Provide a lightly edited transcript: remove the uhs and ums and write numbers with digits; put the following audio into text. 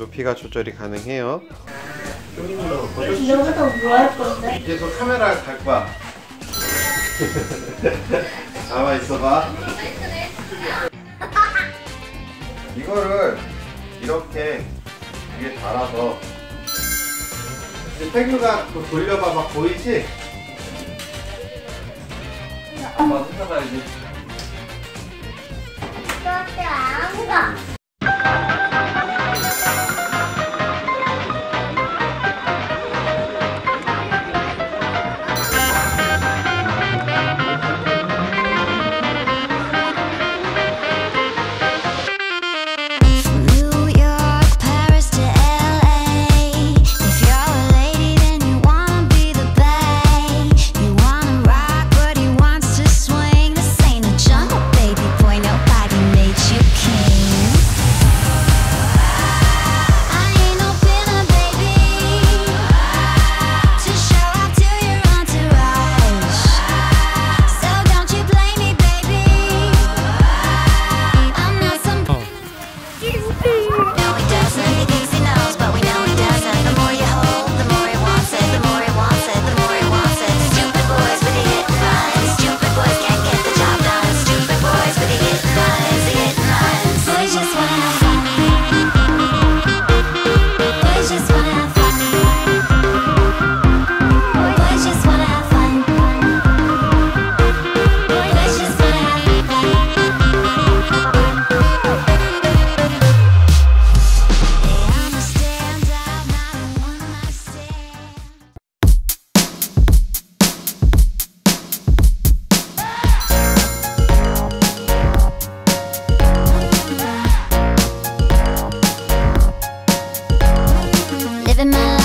높이가 조절이 가능해요. 여기서 뭐 할 건데? 이제 저 카메라 갈 거야. 가만 있어봐. 이거를 이렇게 위에 달아서 이제 태규가 또 돌려봐. 막 보이지? 한번 해봐야지. 그렇게 안 가. Living my life.